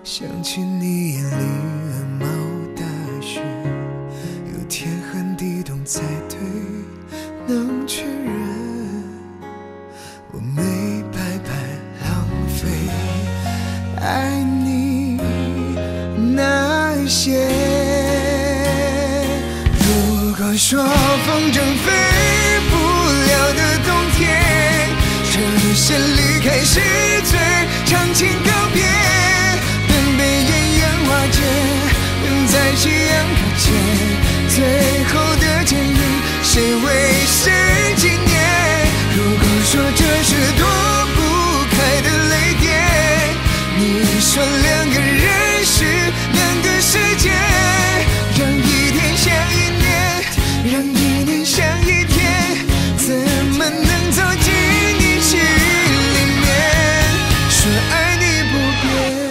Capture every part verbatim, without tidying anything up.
想起你眼里鹅毛大雪，有天寒地冻才对能确认我没白白浪费爱你那些。如果说风筝飞不了的冬天，这些离开是最长情告别。等被艳阳瓦解，等在夕阳搁浅，最后的剪影，谁为谁纪念？如果说这是躲不开的泪点，你说两个人是两个世界，让一天像一年，让一年像一天，怎么能走进你心里面？说爱你不变。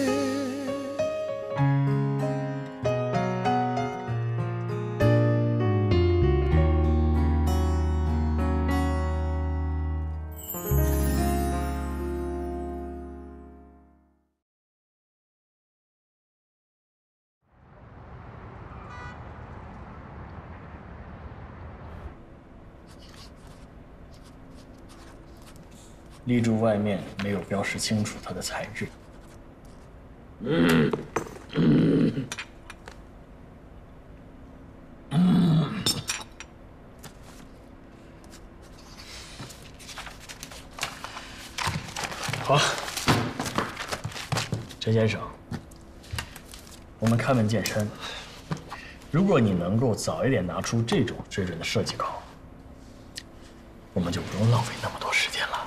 立柱外面没有标识清楚它的材质。嗯嗯嗯。好，陈先生，我们开门见山，如果你能够早一点拿出这种水准的设计稿，我们就不用浪费那么多时间了。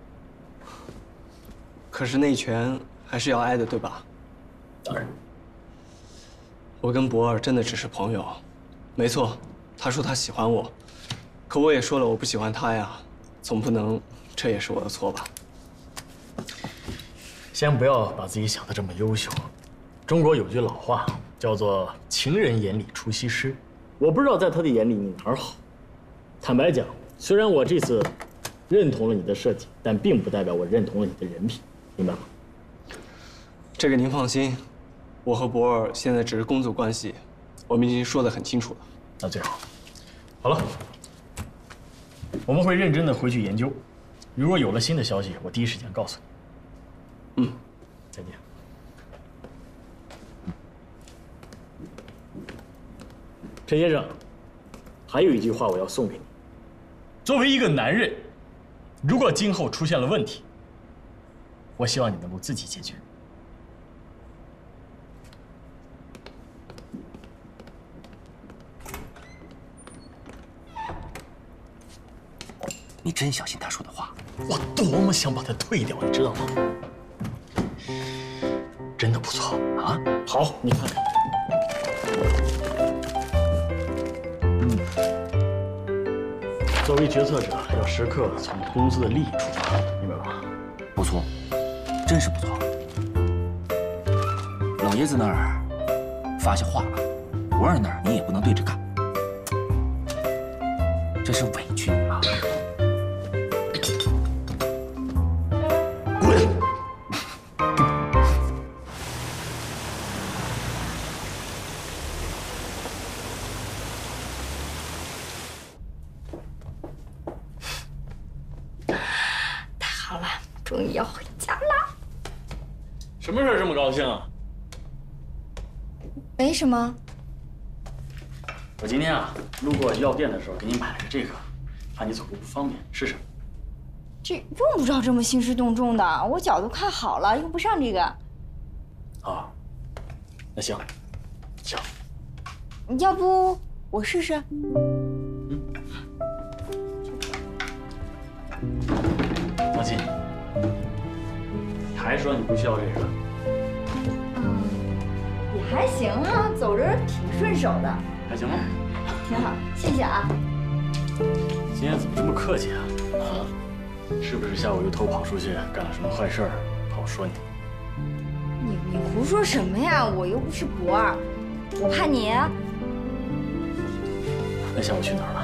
可是那一拳还是要挨的，对吧？ 当然。 我跟博尔真的只是朋友，没错，他说他喜欢我，可我也说了我不喜欢他呀，总不能这也是我的错吧？ 先不要把自己想得这么优秀。中国有句老话叫做“情人眼里出西施”，我不知道在他的眼里你哪儿好。坦白讲，虽然我这次认同了你的设计，但并不代表我认同了你的人品。 明白吗？ 这个您放心，我和博尔现在只是工作关系，我们已经说得很清楚了。 那最好。好了，我们会认真的回去研究，如果有了新的消息，我第一时间告诉你。嗯，再见。陈先生，还有一句话我要送给你：作为一个男人，如果今后出现了问题， 我希望你能够自己解决。 你真相信他说的话？ 我多么想把它退掉，你知道吗？真的不错啊！好，你看看。嗯，作为决策者，要时刻从公司的利益出发，明白吗？ 不错，真是不错。老爷子那儿发下话了，博尔那儿你也不能对着干，这是委屈你了。 滚！ 太好了，终于要回家了。 什么事儿这么高兴啊？ 没什么。 我今天啊，路过药店的时候给你买了个这个，怕你走路不方便，试试。 这用不着这么兴师动众的，我脚都看好了，用不上这个。 啊，那行，行。 要不我试试？ 嗯。放心。 还说你不需要这个？ 嗯，也还行啊，走着挺顺手的。 还行吗？ 挺好，谢谢啊。 今天怎么这么客气啊？啊，是不是下午又偷跑出去干了什么坏事儿，怕我说你？ 你你胡说什么呀？我又不是博尔，我怕你。 那下午去哪儿了？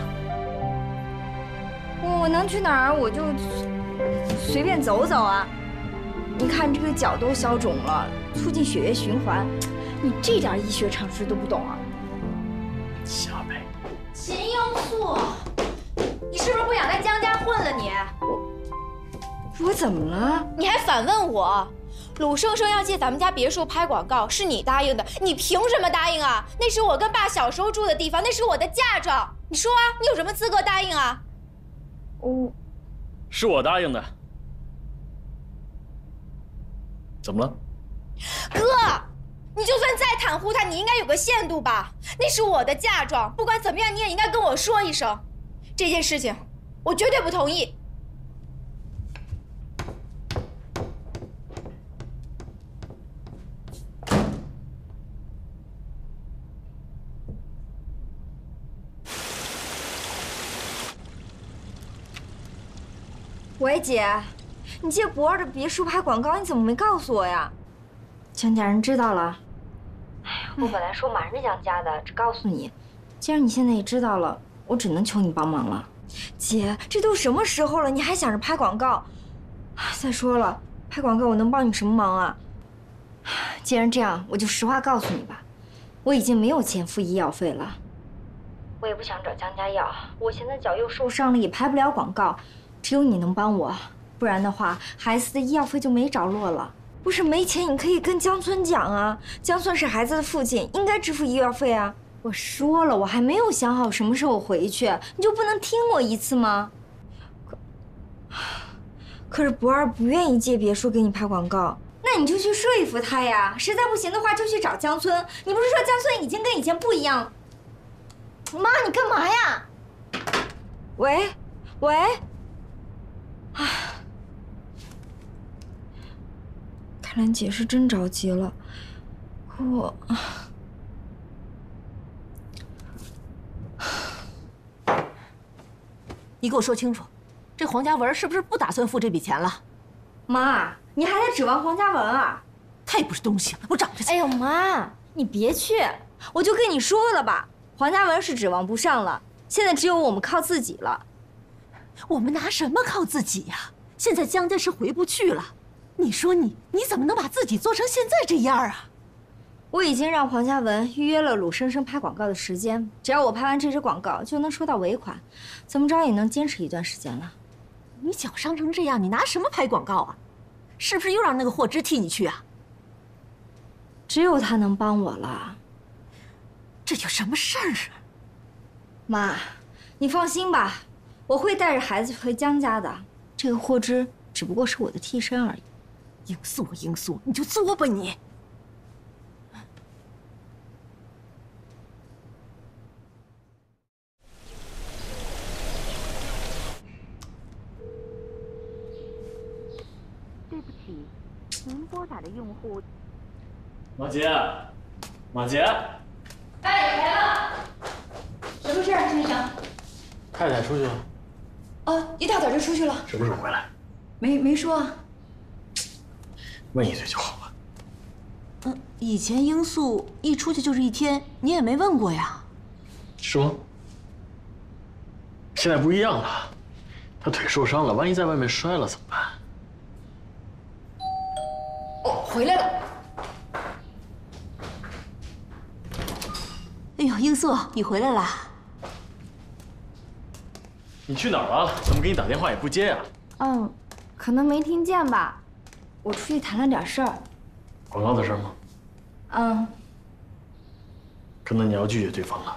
我我能去哪儿我就随便走走啊。 你看这个脚都消肿了，促进血液循环，你这点医学常识都不懂啊？ 瞎掰。 秦英素，你是不是不想在江家混了你？ 我我怎么了？ 你还反问我？鲁生生要借咱们家别墅拍广告，是你答应的，你凭什么答应啊？那是我跟爸小时候住的地方，那是我的嫁妆。你说啊，你有什么资格答应啊？ 我， 是我答应的。怎么了？ 哥，你就算再袒护他，你应该有个限度吧？那是我的嫁妆，不管怎么样，你也应该跟我说一声。这件事情，我绝对不同意。 喂，姐，你借博儿的别墅拍广告，你怎么没告诉我呀？江家人知道了。哎，我本来说瞒着江家的，只告诉你。既然你现在也知道了，我只能求你帮忙了。姐，这都什么时候了，你还想着拍广告？再说了，拍广告我能帮你什么忙啊？既然这样，我就实话告诉你吧，我已经没有钱付医药费了。我也不想找江家要，我现在脚又受伤了，也拍不了广告。只有你能帮我，不然的话，孩子的医药费就没着落了。不是没钱，你可以跟江村讲啊。江村是孩子的父亲，应该支付医药费啊。我说了，我还没有想好什么时候回去，你就不能听我一次吗？可可是博儿不愿意借别墅给你拍广告，那你就去说服他呀。实在不行的话，就去找江村。你不是说江村已经跟以前不一样？妈，你干嘛呀？喂，喂。唉，看来姐是真着急了，可我…… 你给我说清楚，这黄家文是不是不打算付这笔钱了？ 妈，你还在指望黄家文啊？ 他也不是东西，我找着去。 哎呦，妈，你别去，我就跟你说了吧，黄家文是指望不上了，现在只有我们靠自己了。 我们拿什么靠自己呀？现在江家是回不去了，你说你你怎么能把自己做成现在这样啊？ 我已经让黄家文预约了鲁生生拍广告的时间，只要我拍完这支广告就能收到尾款，怎么着也能坚持一段时间了。 你脚伤成这样，你拿什么拍广告啊？是不是又让那个霍芝替你去啊？ 只有他能帮我了。 这有什么事儿啊？ 妈，你放心吧。我会带着孩子回江家的，这个霍芝只不过是我的替身而已。 英素，英素，你就作吧你！ 对不起，您拨打的用户。 马杰，马杰， 哎，来了，什么事啊，先生？ 太太出去了。 哦，一大早就出去了。 什么时候回来？ 没没说啊。 问一嘴就好了。 嗯，以前英素一出去就是一天，你也没问过呀？ 是吗？现在不一样了，他腿受伤了，万一在外面摔了怎么办？ 哦，回来了。 哎呦，英素，你回来啦！ 你去哪儿了？怎么给你打电话也不接呀？ 嗯，可能没听见吧。我出去谈了点事儿。 广告的事吗？ 嗯。 可能你要拒绝对方了。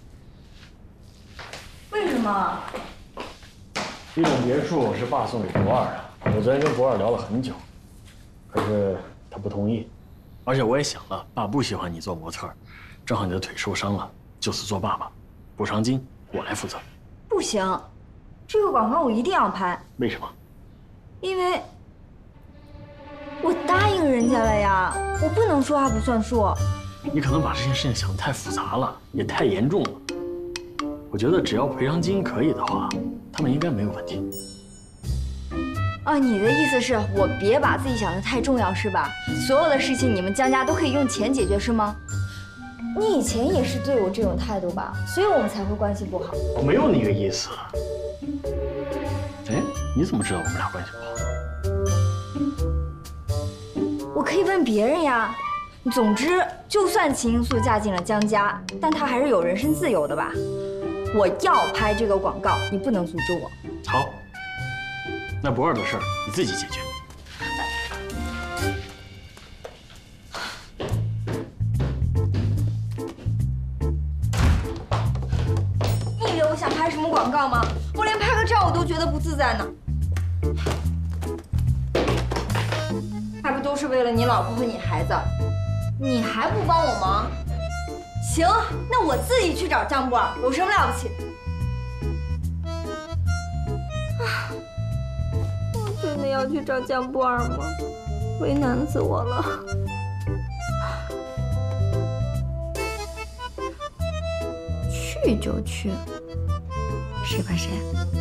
为什么？ 这栋别墅是爸送给博二的，我昨天跟博二聊了很久，可是他不同意。而且我也想了，爸不喜欢你做模特，正好你的腿受伤了，就此做爸爸，补偿金我来负责。 不行，这个广告我一定要拍。 为什么？ 因为我答应人家了呀，我不能说话不算数。 你可能把这件事情想得太复杂了，也太严重了。我觉得只要赔偿金可以的话，他们应该没有问题。 啊，你的意思是我别把自己想得太重要是吧？所有的事情你们江家都可以用钱解决是吗？你以前也是对我这种态度吧，所以我们才会关系不好。 我没有那个意思。哎，你怎么知道我们俩关系不好？ 可以问别人呀。总之，就算秦英素嫁进了江家，但她还是有人身自由的吧？我要拍这个广告，你不能阻止我。 好，那博尔的事儿你自己解决。 你以为我想拍什么广告吗？我连拍个照我都觉得不自在呢。还不都是为了你老婆和你孩子？你还不帮我忙？行，那我自己去找张波尔，有什么了不起？啊，我真的要去找江波尔吗？为难死我了。去就去，谁怕谁？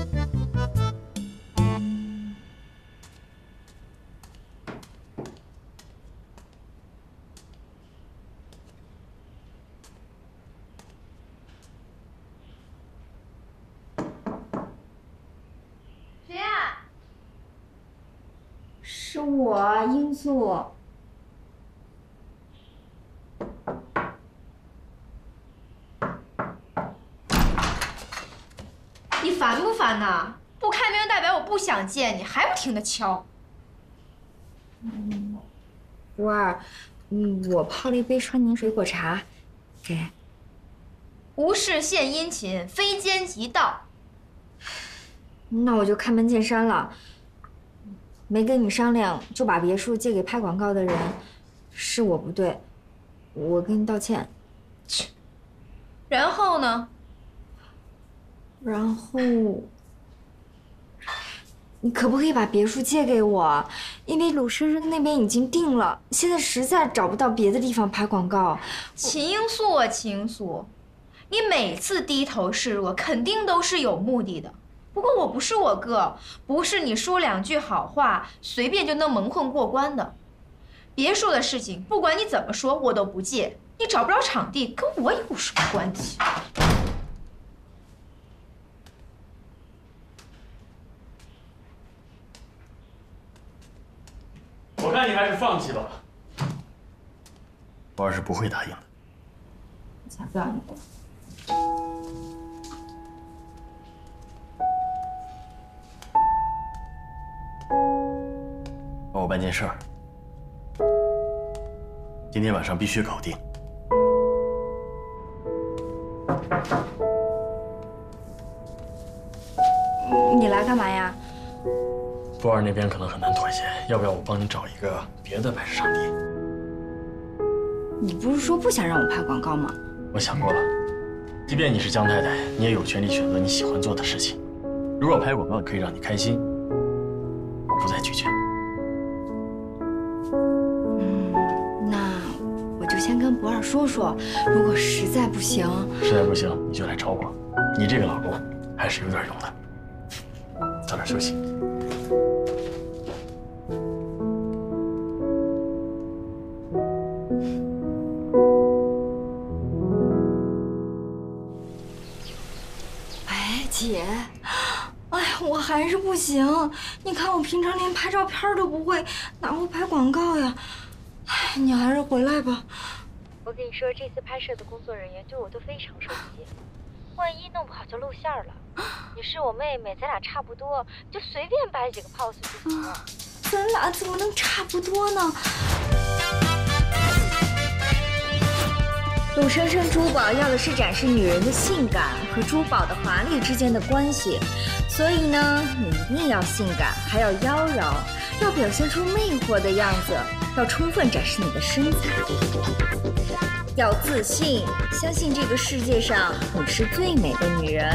谁呀？ 是我，罂粟。 你烦不烦呐？不开明代表我不想见你，还不停的敲。 嗯，博尔，嗯，我泡了一杯川宁水果茶，给。 无事献殷勤，非奸即盗。 那我就开门见山了，没跟你商量就把别墅借给拍广告的人，是我不对，我跟你道歉。 然后呢？ 然后，你可不可以把别墅借给我？因为鲁生生那边已经定了，现在实在找不到别的地方拍广告。 秦英素啊，秦英素，你每次低头示弱，肯定都是有目的的。不过我不是我哥，不是你说两句好话，随便就能蒙混过关的。别墅的事情，不管你怎么说，我都不借。你找不着场地，跟我有什么关系？ 我看你还是放弃吧，博尔是不会答应的。 才不要你！ 帮我办件事儿，今天晚上必须搞定。 你来干嘛呀？ 博尔那边可能很难妥协，要不要我帮你找一个别的拍摄场地？ 你不是说不想让我拍广告吗？ 我想过了，即便你是江太太，你也有权利选择你喜欢做的事情。如果拍广告可以让你开心，我不再拒绝。 嗯，那我就先跟博尔说说，如果实在不行， 实在不行你就来找我。你这个老公还是有点用的。早点休息。 姐，哎呀，我还是不行。你看我平常连拍照片都不会，哪会拍广告呀？哎，你还是回来吧。 我跟你说，这次拍摄的工作人员对我都非常熟悉，万一弄不好就露馅了。你是我妹妹，咱俩差不多，就随便摆几个 pose 就行了。 咱俩怎么能差不多呢？鲁生生珠宝要的是展示女人的性感和珠宝的华丽之间的关系，所以呢，你一定要性感，还要妖娆，要表现出魅惑的样子，要充分展示你的身材，要自信，相信这个世界上你是最美的女人。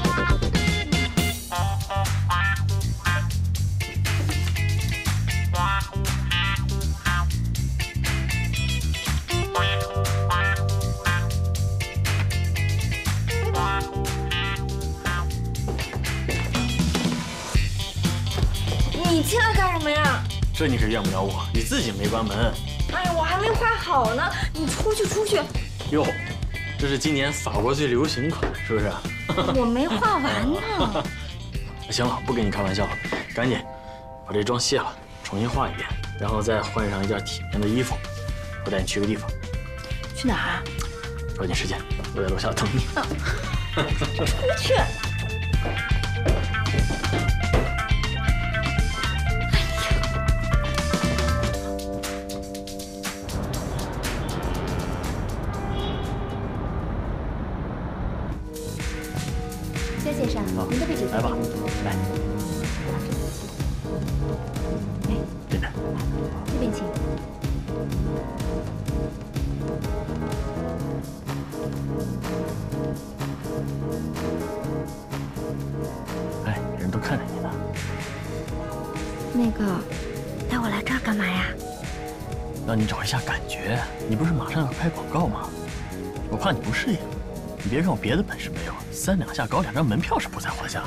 你进来干什么呀？ 这你可怨不了我，你自己没关门。 哎呀，我还没画好呢，你出去出去。 哟，这是今年法国最流行款，是不是？ 我没画完呢。 行了，不跟你开玩笑了，赶紧把这妆卸了，重新画一遍。 然后再换上一件体面的衣服，我带你去个地方。 去哪儿啊？ 抓紧时间，我在楼下等你。 出去！ 江先生，您的位置来吧，来， 哎， 这边， 这边请。 哎，人都看着你呢。 那个，带我来这儿干嘛呀？ 让你找一下感觉。你不是马上要拍广告吗？我怕你不适应。你别看我别的本事没有，三两下搞两张门票是不在话下。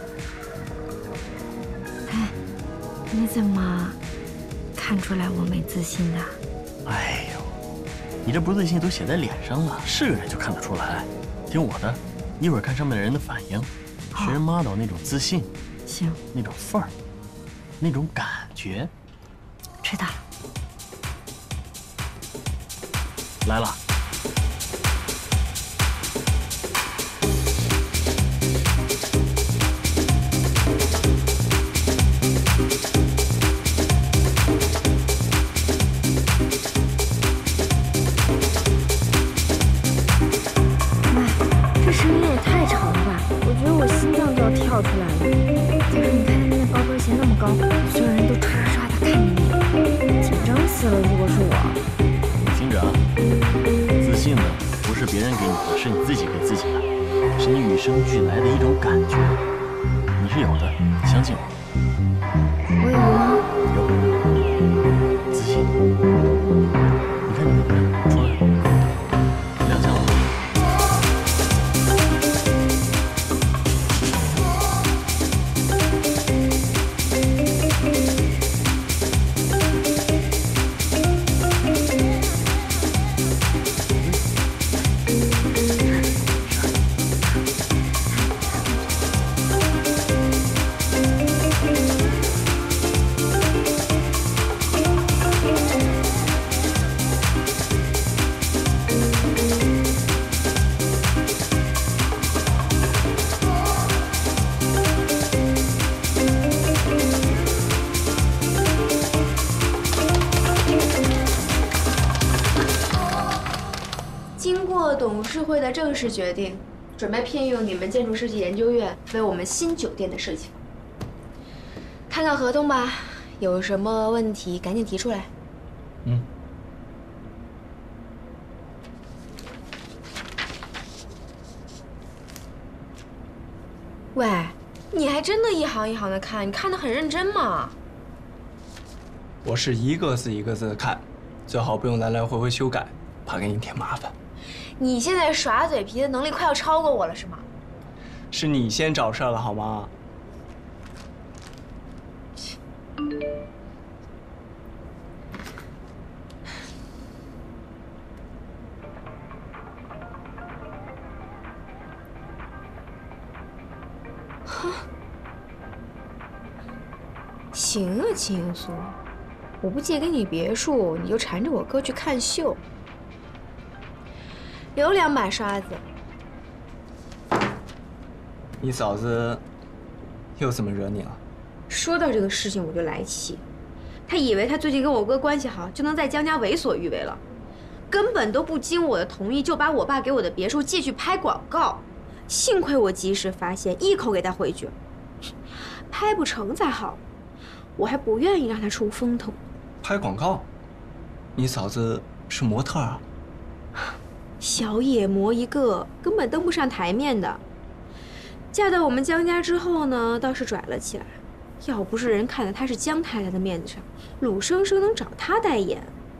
哎，你怎么看出来我没自信的？ 哎呦，你这不自信都写在脸上了，是个人就看得出来。听我的，一会儿看上面的人的反应，学人 model 那种自信， 行， 那种范儿，那种感觉。 知道了。 来了。 跳出来了，再说你看那高跟鞋那么高，所有人都唰唰唰的看着你，紧张死了。如果是我， 听着啊，自信呢不是别人给你的，是你自己给自己的，是你与生俱来的一种感觉，你是有的，相信我。 我有吗？ 有，自信。你看你那边出来，亮相了。 董事会的正式决定，准备聘用你们建筑设计研究院为我们新酒店的设计。看看合同吧，有什么问题赶紧提出来。 嗯。 喂，你还真的一行一行的看，你看得很认真嘛？ 我是一个字一个字的看，最好不用来来回回修改，怕给你添麻烦。 你现在耍嘴皮的能力快要超过我了，是吗？ 是你先找事儿了，好吗？ 哼，行啊，秦英苏，我不借给你别墅，你就缠着我哥去看秀。有两把刷子。 你嫂子又怎么惹你了？ 说到这个事情我就来气，她以为她最近跟我哥关系好，就能在江家为所欲为了，根本都不经我的同意就把我爸给我的别墅借去拍广告。幸亏我及时发现，一口给她回绝，拍不成才好，我还不愿意让她出风头。 拍广告？你嫂子是模特啊？ 小野模一个，根本登不上台面的。嫁到我们江家之后呢，倒是拽了起来。要不是人看在她是江太太的面子上，鲁生生能找她代言。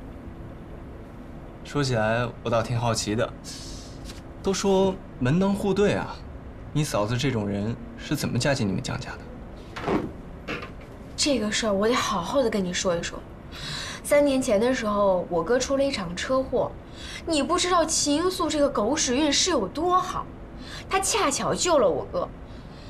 说起来，我倒挺好奇的。都说门当户对啊，你嫂子这种人是怎么嫁进你们江家的？ 这个事儿我得好好的跟你说一说。三年前的时候，我哥出了一场车祸。你不知道秦英素这个狗屎运是有多好，她恰巧救了我哥。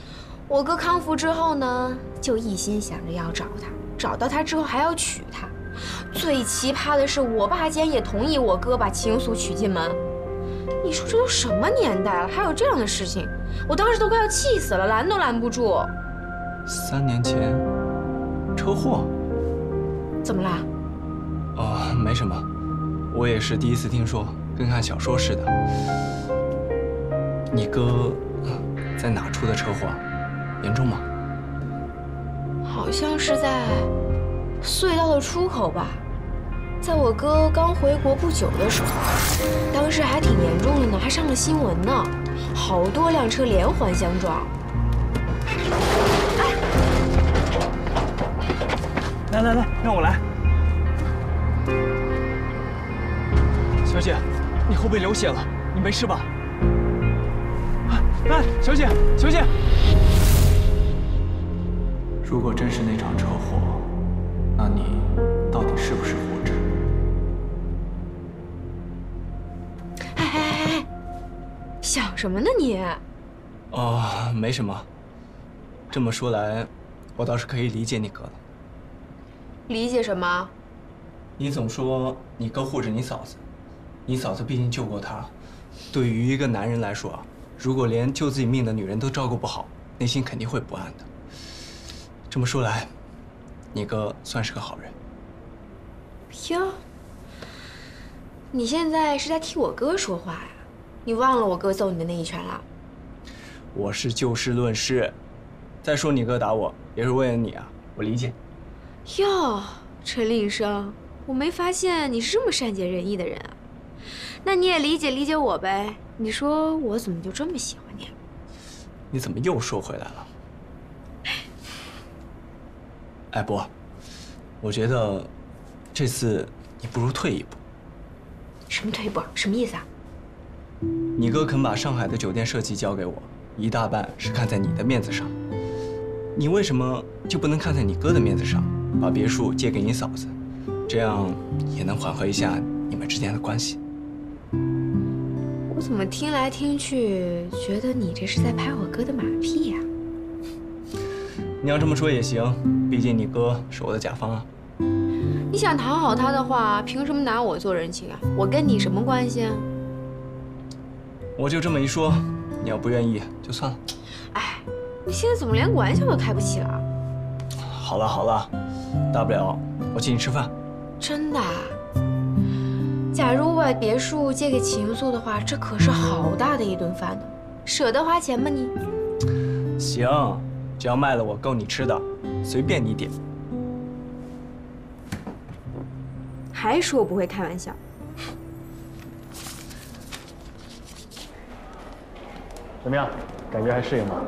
我哥康复之后呢，就一心想着要找她，找到她之后还要娶她。 最奇葩的是，我爸竟然也同意我哥把秦素娶进门。你说这都什么年代了，还有这样的事情？我当时都快要气死了，拦都拦不住。 三年前，车祸？ 怎么啦？ 哦，没什么，我也是第一次听说，跟看小说似的。你哥在哪出的车祸？严重吗？ 好像是在隧道的出口吧，在我哥刚回国不久的时候，当时还挺严重的呢，还上了新闻呢，好多辆车连环相撞。 来来来，让我来。小姐，你后背流血了，你没事吧？哎，小姐，小姐。如果真是那场车祸，那你到底是不是活着？ 哎哎哎，想什么呢你？ 哦，没什么。这么说来，我倒是可以理解你哥了。 理解什么？ 你总说你哥护着你嫂子，你嫂子毕竟救过他。对于一个男人来说，如果连救自己命的女人都照顾不好，内心肯定会不安的。这么说来，你哥算是个好人。 哟，你现在是在替我哥说话呀？你忘了我哥揍你的那一拳了？ 我是就事论事。再说你哥打我也是为了你啊，我理解。 哟，陈立生，我没发现你是这么善解人意的人啊。那你也理解理解我呗。你说我怎么就这么喜欢你？ 你怎么又说回来了？哎，博，我觉得这次你不如退一步。 什么退一步？什么意思啊？ 你哥肯把上海的酒店设计交给我，一大半是看在你的面子上。你为什么就不能看在你哥的面子上，把别墅借给你嫂子？这样也能缓和一下你们之间的关系。 我怎么听来听去，觉得你这是在拍我哥的马屁呀？ 你要这么说也行，毕竟你哥是我的甲方啊。 你想讨好他的话，凭什么拿我做人情啊？我跟你什么关系啊？ 我就这么一说，你要不愿意就算了。 哎，你现在怎么连玩笑都开不起了？ 好了好了，大不了我请你吃饭。 真的？假如我把别墅借给秦素的话，这可是好大的一顿饭呢，舍得花钱吗你？ 行，只要卖了我够你吃的，随便你点。 还说我不会开玩笑。 怎么样？感觉还适应吗？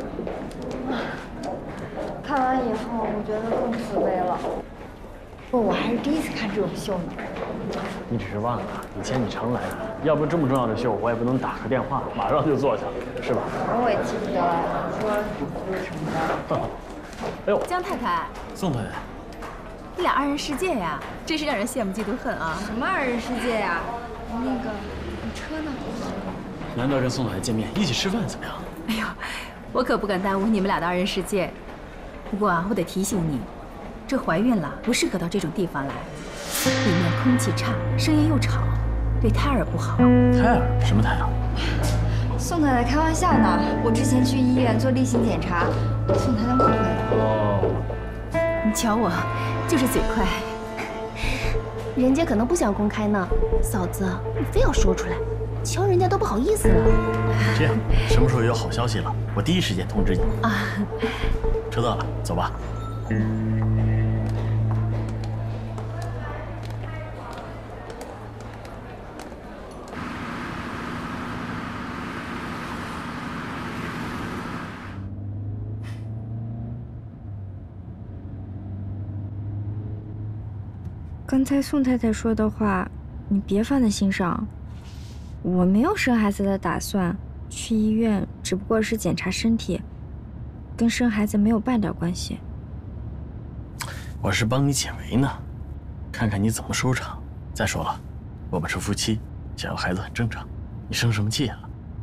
看完以后，我觉得更自卑了。不，我还是第一次看这种秀呢。 你只是忘了，以前你常来的，要不这么重要的秀，我也不能打个电话马上就坐下，是吧？ 我也记不得了，你说主持什么的。 哎呦， 江太太， 宋太太， 你俩二人世界呀，真是让人羡慕嫉妒恨啊！ 什么二人世界呀？那个，你车呢？ 难得跟宋太太见面，一起吃饭怎么样？ 哎呦，我可不敢耽误你们俩的二人世界。不过啊，我得提醒你，这怀孕了不适合到这种地方来，里面空气差，声音又吵，对胎儿不好。 胎儿？什么胎儿？ 宋太太开玩笑呢。我之前去医院做例行检查，宋太太误会了。 哦， 你瞧我，就是嘴快。 人家可能不想公开呢，嫂子，你非要说出来，瞧人家都不好意思了。 这样，什么时候有好消息了，我第一时间通知你。啊，车到了，走吧。 刚才宋太太说的话，你别放在心上。我没有生孩子的打算，去医院只不过是检查身体，跟生孩子没有半点关系。 我是帮你解围呢，看看你怎么收场。再说了，我们是夫妻，想要孩子很正常，你生什么气啊？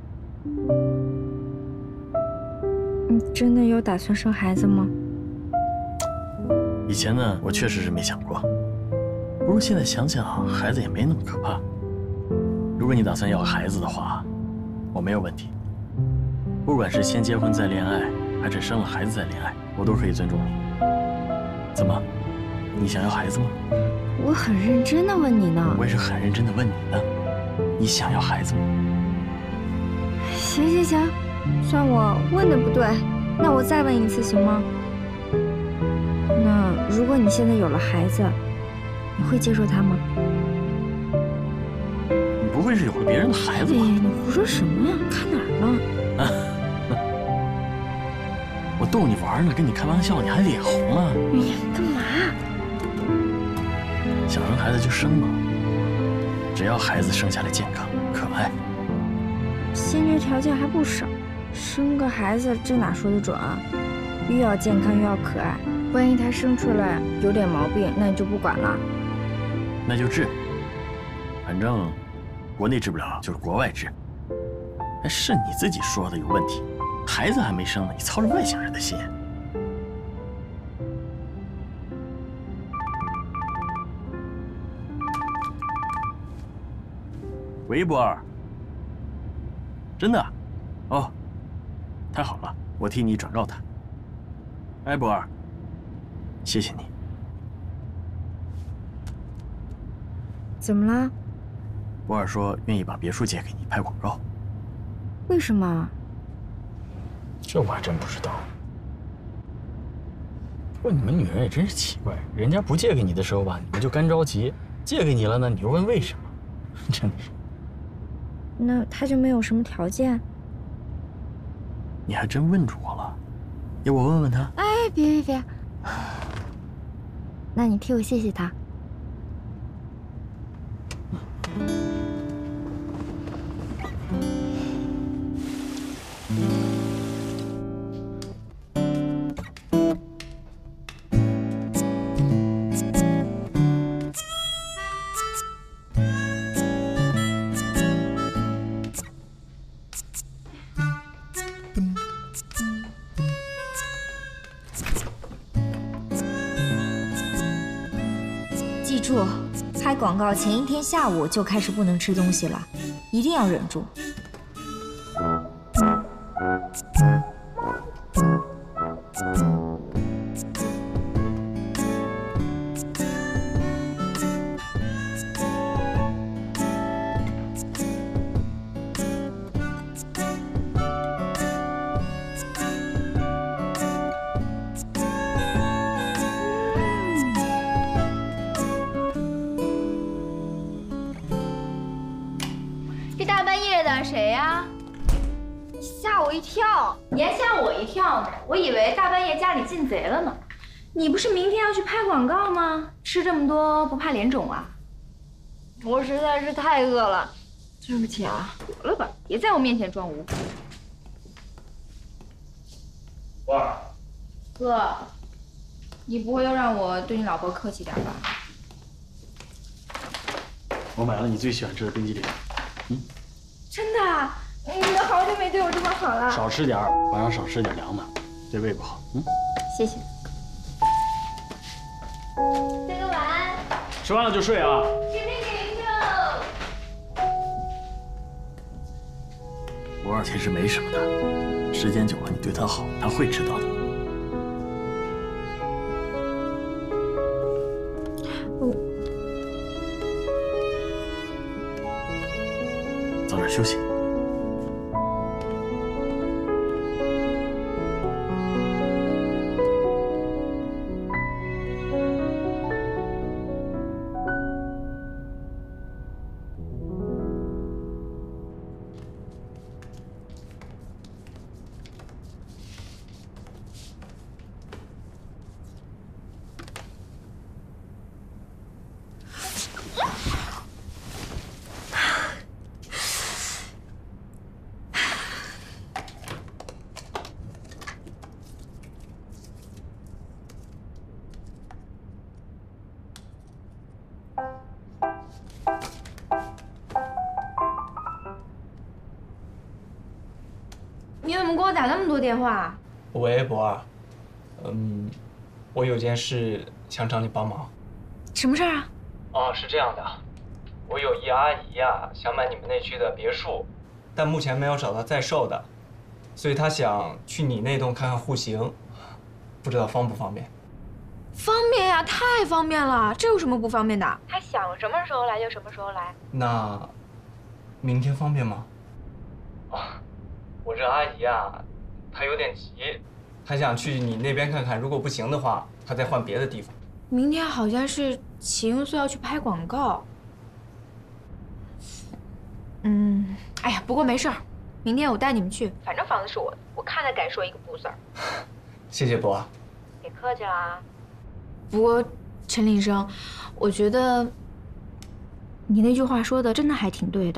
你真的有打算生孩子吗？ 以前呢，我确实是没想过。 不过现在想想，孩子也没那么可怕。如果你打算要孩子的话，我没有问题。不管是先结婚再恋爱，还是生了孩子再恋爱，我都可以尊重你。怎么，你想要孩子吗？ 我很认真的问你呢。 我也是很认真的问你呢。你想要孩子吗？ 行行行，算我问的不对，那我再问一次行吗？那如果你现在有了孩子，你会接受他吗？ 你不会是有了别人的孩子吧？ 哎呀，你胡说什么呀？看哪儿了？ 啊，我逗你玩呢，跟你开玩笑，你还脸红了。 哎呀，干嘛？ 想生孩子就生嘛，只要孩子生下来健康可爱。 先决条件还不少，生个孩子这哪说得准啊？又要健康又要可爱，万一他生出来有点毛病，那你就不管了。 那就治，反正国内治不了，就是国外治。哎，是你自己说的有问题，孩子还没生呢，你操着外乡人的心。喂，博儿。真的？哦，太好了，我替你转告他。哎，博儿，谢谢你。 怎么了？ 博尔说愿意把别墅借给你拍广告。 为什么？ 这我还真不知道。不过你们女人也真是奇怪，人家不借给你的时候吧，你们就干着急；借给你了呢，你又问为什么，真是。 那他就没有什么条件？ 你还真问住我了，要我问问他？ 哎，别别别！那你替我谢谢他。记住，拍广告前一天下午就开始不能吃东西了，一定要忍住。 这大半夜的谁呀？ 吓我一跳！ 你还吓我一跳呢，我以为大半夜家里进贼了呢。你不是明天要去拍广告吗？吃这么多不怕脸肿啊？ 我实在是太饿了，对不起啊。 得了吧，别在我面前装无辜。 博尔， 哥，你不会又让我对你老婆客气点吧？ 我买了你最喜欢吃的冰激凌。嗯， 真的啊？你都好久没对我这么好了。 少吃点儿，晚上少吃点凉的，对胃不好。嗯， 谢谢。大哥晚安。 吃完了就睡啊。 吃冰淇淋就。 博尔其实没什么的，时间久了你对他好，他会知道的。早点休息。 你怎么给我打那么多电话？ 喂，博儿，嗯，我有件事想找你帮忙。 什么事儿啊？ 哦，是这样的，我有一阿姨呀，想买你们那区的别墅，但目前没有找到在售的，所以她想去你那栋看看户型，不知道方不方便？ 方便呀，太方便了，这有什么不方便的？他想什么时候来就什么时候来。 那明天方便吗？哦，我这阿姨啊，她有点急，她想去你那边看看，如果不行的话，她再换别的地方。 明天好像是秦玉素要去拍广告。嗯，哎呀，不过没事儿，明天我带你们去，反正房子是我的，我看他敢说一个不字儿。 谢谢伯。 别客气啦。不过，陈林生，我觉得你那句话说的真的还挺对的。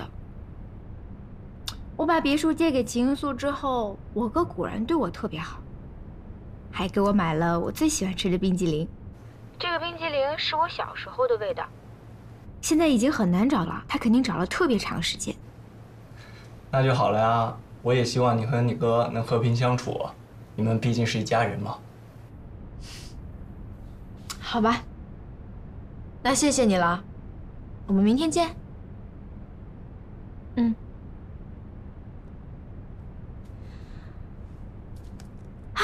我把别墅借给秦玉素之后，我哥果然对我特别好，还给我买了我最喜欢吃的冰激凌。这个冰激凌是我小时候的味道，现在已经很难找了，他肯定找了特别长时间。 那就好了呀，我也希望你和你哥能和平相处，你们毕竟是一家人嘛。 好吧，那谢谢你了，我们明天见。嗯。啊。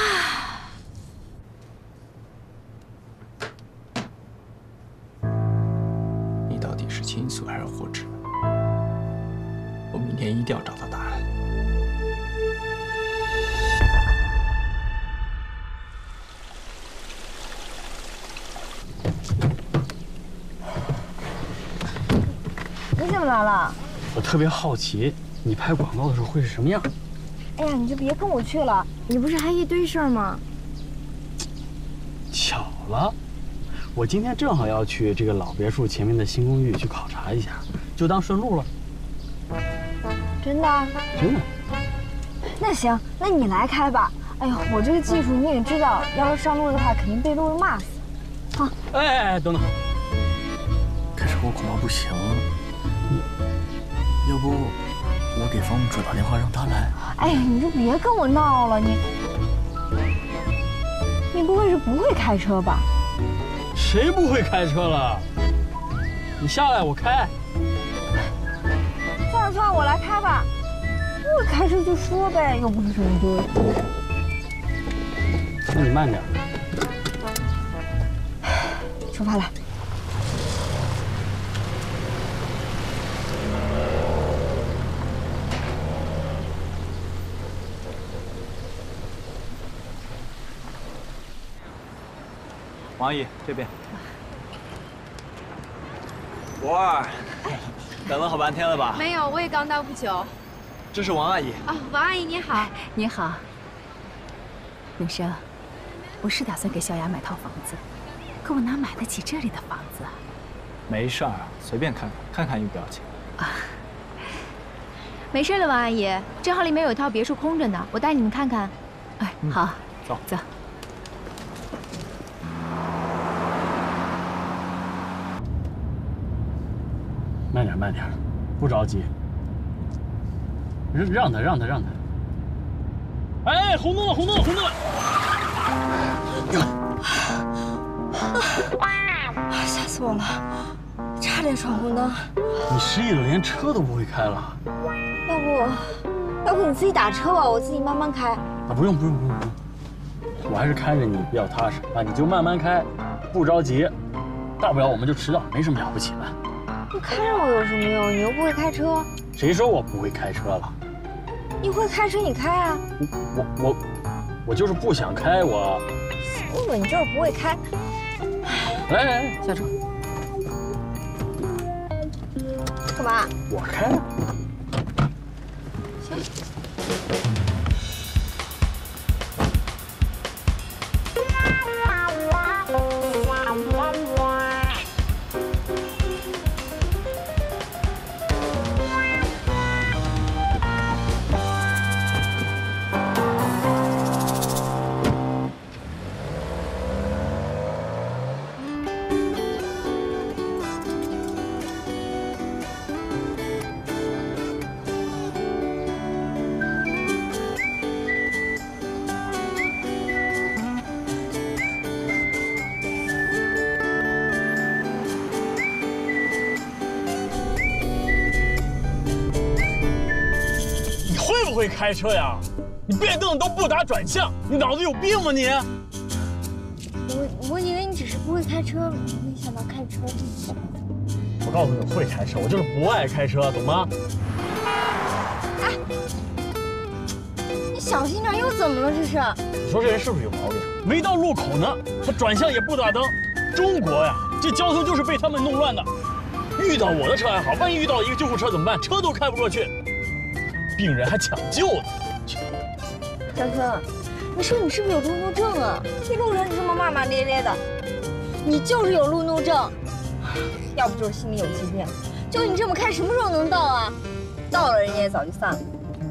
你到底是秦素还是霍芷？我明天一定要找到答案。 你怎么来了？ 我特别好奇，你拍广告的时候会是什么样？ 哎呀，你就别跟我去了，你不是还一堆事儿吗？ 巧了，我今天正好要去这个老别墅前面的新公寓去考察一下，就当顺路了。 真的？ 真的。 那行，那你来开吧。哎呦，我这个技术你也知道，要是上路的话，肯定被路人骂死。好。 哎哎哎，等等，开车我恐怕不行。要不我给房主打电话让他来？ 哎呀，你就别跟我闹了，你你不会是不会开车吧？ 谁不会开车了？你下来，我开。 算了算了，我来开吧。不会开车就说呗，又不是什么丢人的事。 那你慢点。 出发了。 王阿姨，这边。博儿，等了好半天了吧？ 没有，我也刚到不久。 这是王阿姨。 哦，王阿姨你好。 你好。林生，我是打算给小雅买套房子，可我哪买得起这里的房子啊？ 没事儿，随便看看，看看又不要紧。 啊，没事了，王阿姨，正好里面有一套别墅空着呢，我带你们看看。 哎，好， 走走。 慢点，慢点，不着急。让让他，让他，让他。哎，红灯了，红灯了，红灯了！ 吓死我了，差点闯红灯。 你失忆了，连车都不会开了。 要不，要不你自己打车吧，我自己慢慢开。 啊，不用，不用，不用，不用。我还是看着你比较踏实啊，你就慢慢开，不着急。大不了我们就迟到，没什么了不起的。 你看着我有什么用？你又不会开车。 谁说我不会开车了？ 你会开车，你开啊。 我我我就是不想开，我。 行吧，你就是不会开。 来来来，下车。 干嘛？ 我开啊。 行。 就会开车呀？你变灯都不打转向，你脑子有病吗你？ 我我以为你只是不会开车，没想到开车这么熟。 我告诉你，我会开车，我就是不爱开车，懂吗？ 哎，你小心点，又怎么了？这是？ 你说这人是不是有毛病？没到路口呢，他转向也不打灯。中国呀，这交通就是被他们弄乱的。遇到我的车还好，万一遇到一个救护车怎么办？车都开不过去，病人还抢救呢。 小春，你说你是不是有路怒症啊？一路上你这么骂骂咧咧的，你就是有路怒症，要不就是心里有疾病。就你这么开，什么时候能到啊？到了，人家也早就散了。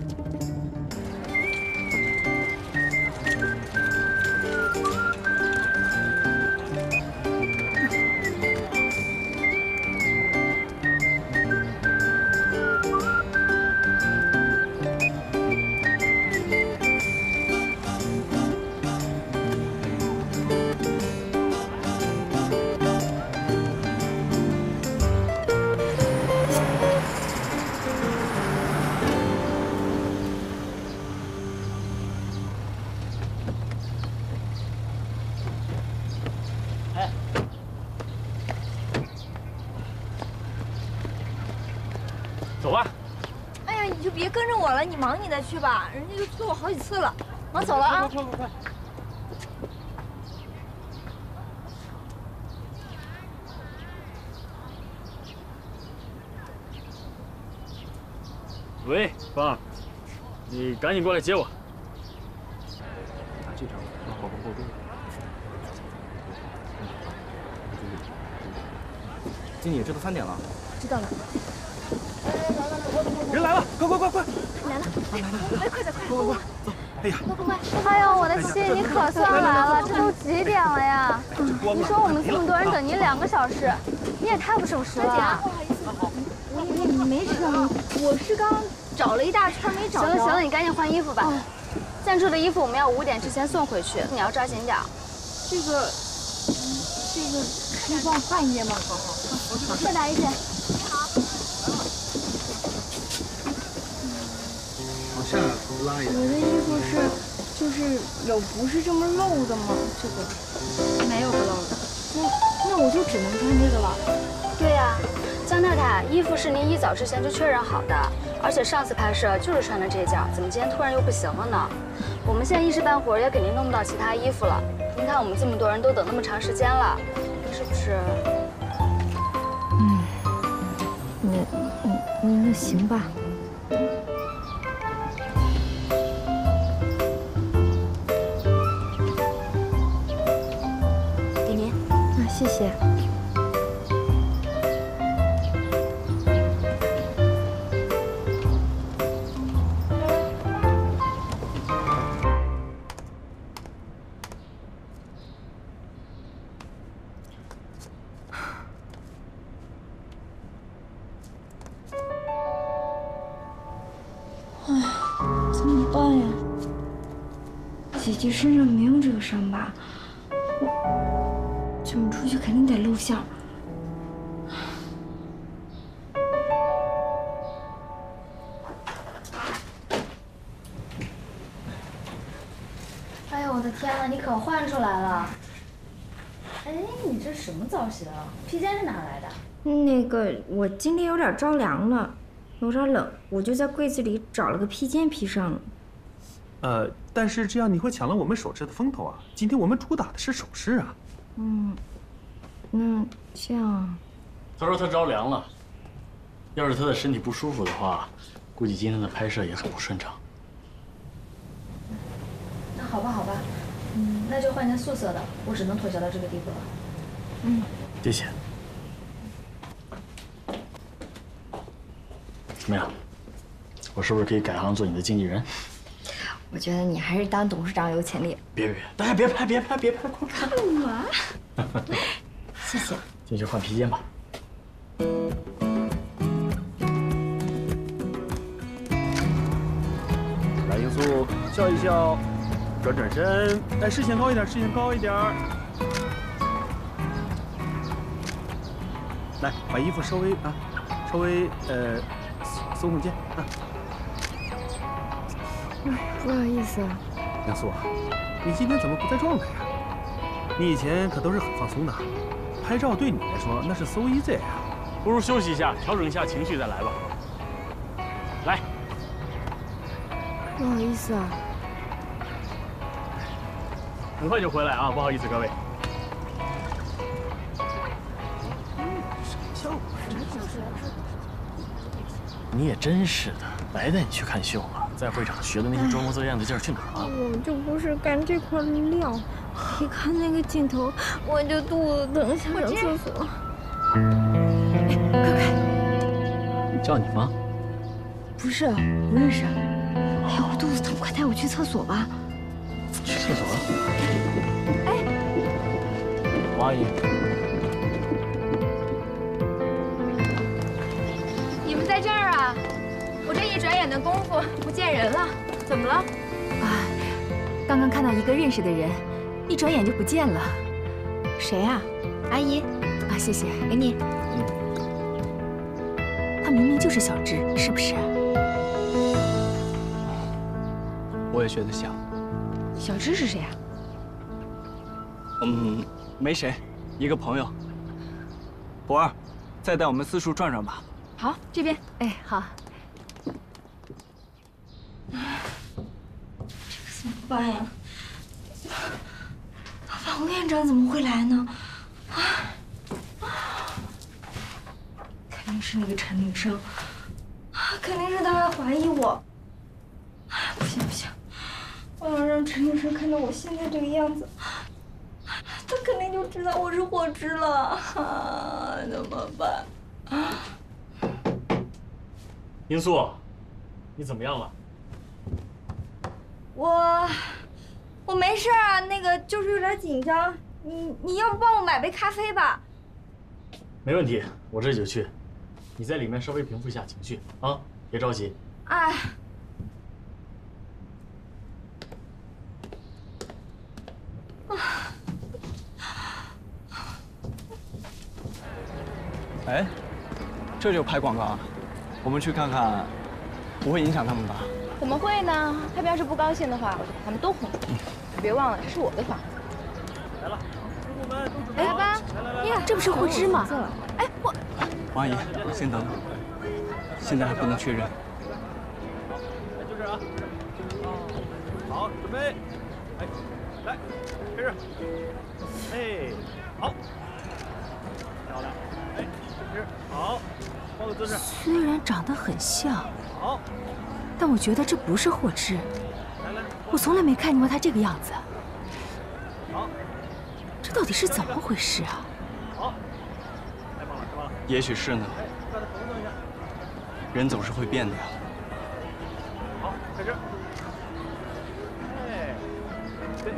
走吧。 哎呀，你就别跟着我了，你忙你的去吧。人家就催我好几次了，我走了啊。 快快快！喂，芳，你赶紧过来接我。拿这张，让宝宝过冬。 经理，这都三点了。 知道了。 人来了，快快快快！ 来了，来了，哎，快点，快点， 快快快，走！哎呀， 快快快！ 哎呦，我的亲，你可算来了，这都几点了呀？你说我们这么多人等您两个小时，你也太不守时了。 小姐，不好意思，我以为你没车，我是刚找了一大圈没找着。 行了行了，你赶紧换衣服吧。赞助的衣服我们要五点之前送回去，你要抓紧点。 这个，这个可以帮我换一件吗？好好，好，再来一件。你好。 往下拉一点。 我的衣服是，就是有不是这么露的吗？这个没有不露的。那那我就只能穿这个了。 对呀、啊，江太太，衣服是您一早之前就确认好的，而且上次拍摄就是穿的这件，怎么今天突然又不行了呢？我们现在一时半会儿也给您弄不到其他衣服了。您看我们这么多人都等那么长时间了，是不是？ 嗯，那那那行吧。 给您。 啊，谢谢。姐姐身上没有这个伤疤，我怎么出去肯定得露馅儿。 哎呦我的天哪，你可换出来了！哎，你这什么造型啊？披肩是哪来的？ 那个我今天有点着凉了，有点冷，我就在柜子里找了个披肩披上了。 呃，但是这样你会抢了我们首饰的风头啊！今天我们主打的是首饰啊。 嗯，那这样。 他说他着凉了，要是他的身体不舒服的话，估计今天的拍摄也很不顺畅。 那好吧，好吧，嗯，那就换件素色的，我只能妥协到这个地步了。 嗯， 谢谢。怎么样？我是不是可以改行做你的经纪人？ 我觉得你还是当董事长有潜力。 别别，大家别拍，别拍，别拍，快看我。谢谢。 进去换披肩吧。 来，英素，笑一笑，转转身，哎，视线高一点，视线高一点。来，把衣服稍微啊，稍微呃松松肩啊。 不好意思啊。 杨素，你今天怎么不在状态呀？你以前可都是很放松的，拍照对你来说那是 so easy 啊。 不如休息一下，调整一下情绪再来吧。来， 不好意思啊。 很快就回来啊，不好意思各位。你也真是的，白带你去看秀了，在会场学的那些装模作样的劲儿去哪儿了？ 我就不是干这块料，一看那个镜头我就肚子疼，想上厕所。 快快， 叫你吗？ 不是，不认识。哎呀，我肚子疼，快带我去厕所吧。 去厕所？ 哎， 王阿姨。 你们在这儿啊？我这一转眼的功夫不见人了，怎么了？ 啊，刚刚看到一个认识的人，一转眼就不见了。 谁啊？阿姨。 啊，谢谢， 给你。 嗯。 他明明就是小芝，是不是？ 我也觉得像。 小芝是谁啊？ 嗯，没谁，一个朋友。博儿，再带我们四处转转吧。 好，这边。 哎，好。 这个怎么办呀？王院长怎么会来呢？啊！肯定是那个陈林生，啊，肯定是他还怀疑我。哎，不行不行，我要让陈林生看到我现在这个样子，他肯定就知道我是火芝了。啊，怎么办？啊！ 殷素，你怎么样了？ 我我没事啊，那个就是有点紧张。你你要不帮我买杯咖啡吧？ 没问题，我这就去。你在里面稍微平复一下情绪啊，别着急。 哎。 哎，这就拍广告啊？我们去看看，不会影响他们吧？ 怎么会呢？他们要是不高兴的话，我就把他们都轰出去。别忘了，这是我的房子。 来了，师傅们都准备好。来吧， 呀，这不是火芝吗？哎，我。 王阿姨，先等等，现在还不能确认。 来，就这啊。好，准备。哎，来，开始。哎，好。漂亮。哎，开始。好，换个姿势。 虽然长得很像。 好。 但我觉得这不是霍芝，我从来没看见过他这个样子。 好， 这到底是怎么回事啊？ 好，太棒了，太棒了。 也许是呢。人总是会变的呀。 好，开始。哎，对。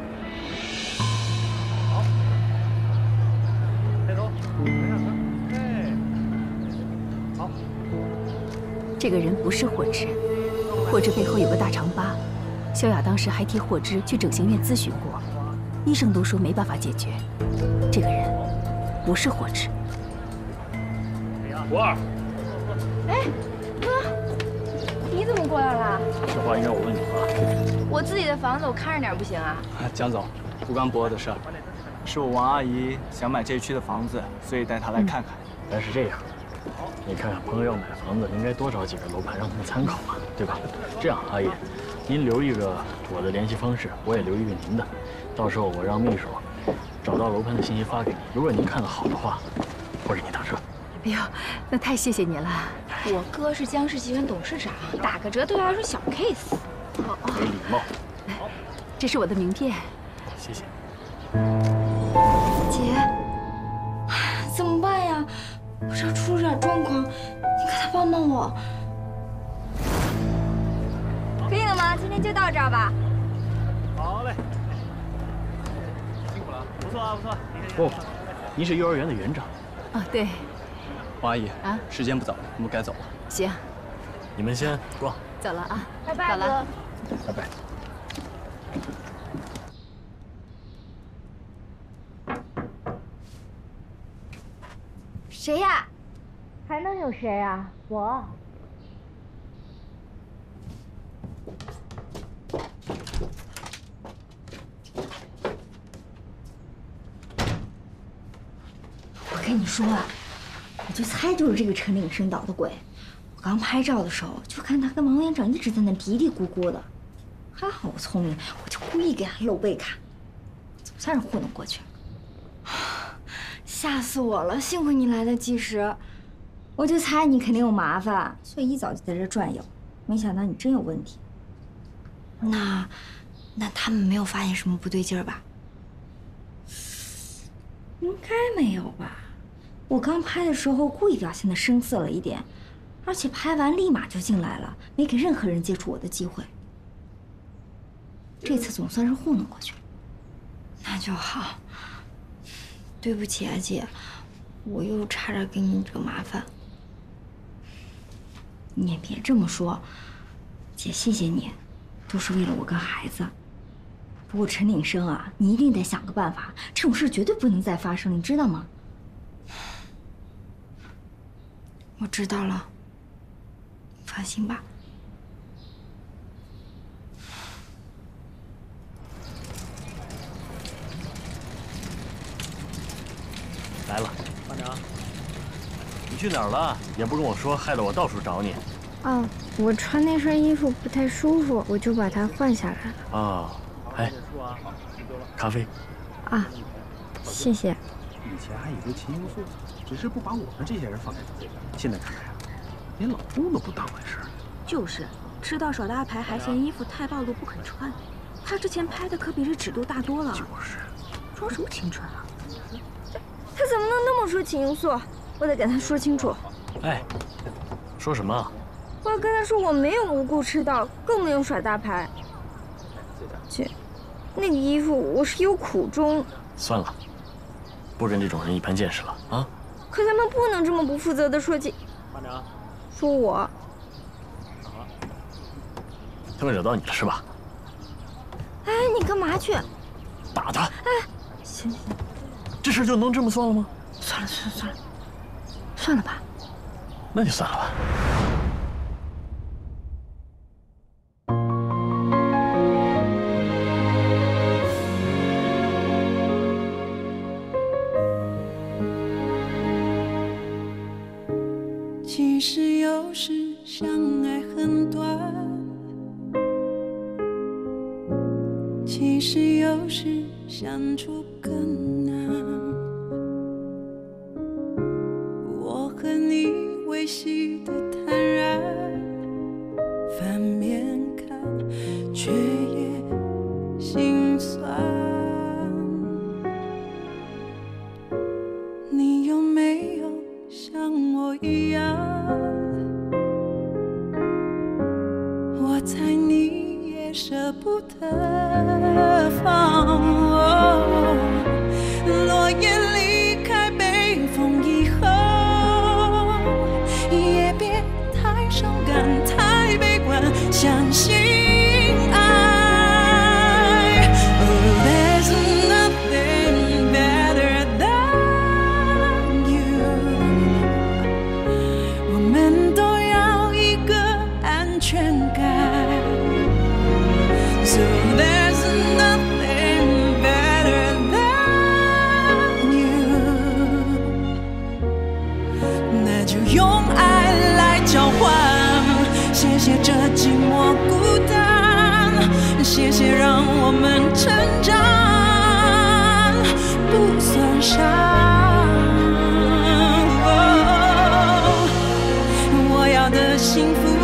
好，抬头，抬下头。哎，好。 这个人不是霍芝。霍芝背后有个大长疤，萧雅当时还替霍芝去整形院咨询过，医生都说没办法解决。这个人不是霍芝。 博儿， 哎，哥，你怎么过来了？ 这话应该我问你吧？ 我自己的房子，我看着点不行啊？ 江总，不关博儿的事儿，是我王阿姨想买这区的房子，所以带她来看看。 原来是这样。你看看朋友要买房子，应该多找几个楼盘让他们参考嘛，对吧？这样，阿姨，您留一个我的联系方式，我也留一个您的，到时候我让秘书找到楼盘的信息发给你。如果您看得好的话，我给你打折。 哎呦，那太谢谢您了。 我哥是江氏集团董事长，打个折对我来说小 case。 哦哦， 没礼貌。 这是我的名片。 谢谢。 姐，怎么办呀？我这出了点状况，你可得帮帮我。可以了吗？今天就到这儿吧。 好嘞，辛苦了，不错啊，不错。 哦，您是幼儿园的园长。 哦，对。 王阿姨啊， 时间不早，我们该走了。 行， 你们先逛。 走了啊， 拜拜， 走了， 拜拜。 谁呀？还能有谁啊？我。 跟你说啊，我就猜就是这个陈岭生捣的鬼。我刚拍照的时候，就看他跟王连长一直在那嘀嘀咕咕的。还好我聪明，我就故意给他露背卡，总算是糊弄过去了。吓死我了！幸亏你来得及时，我就猜你肯定有麻烦，所以一早就在这转悠。没想到你真有问题。那，那他们没有发现什么不对劲儿吧？应该没有吧？我刚拍的时候故意表现的生涩了一点，而且拍完立马就进来了，没给任何人接触我的机会。这次总算是糊弄过去了。那就好。对不起啊，姐，我又差点给你惹麻烦。你也别这么说，姐，谢谢你，都是为了我跟孩子。不过陈岭生啊，你一定得想个办法，这种事绝对不能再发生，你知道吗？我知道了，放心吧。 来了，班长，你去哪儿了？也不跟我说，害得我到处找你。 哦，我穿那身衣服不太舒服，我就把它换下来了。 哦，哎，咖啡。 啊，谢谢。 以前还以为秦英素只是不把我们这些人放在嘴里，现在看来啊，连老公都不当回事。 就是，吃到耍大牌还嫌衣服太暴露不肯穿，他之前拍的可比这尺度大多了。 就是， 装什么清纯啊？ 他怎么能那么说秦英素？我得跟他说清楚。 哎，说什么？ 我要跟他说我没有无故吃到，更没有耍大牌。姐，那个衣服我是有苦衷。 算了，不跟这种人一般见识了啊！ 可他们不能这么不负责的说起， 班长， 说我。 他们惹到你了是吧？ 哎，你干嘛去？ 打他！ 哎，行行。 这事就能这么算了吗？ 算了算了算了，算了吧。 那就算了吧。 其实有时相爱很短，其实有时相处更难。我和你维系的坦然，反面看却也心酸。你有没有像我一样？我猜你也舍不得放。哦，落叶离开北风以后，也别太伤感太悲观，相信爱。Oh, there's nothing better than you。 我们都要一个安全感。So there's nothing better than you。 那就用爱来交换，谢谢这寂寞孤单，谢谢让我们成长，不算伤。哦，我要的幸福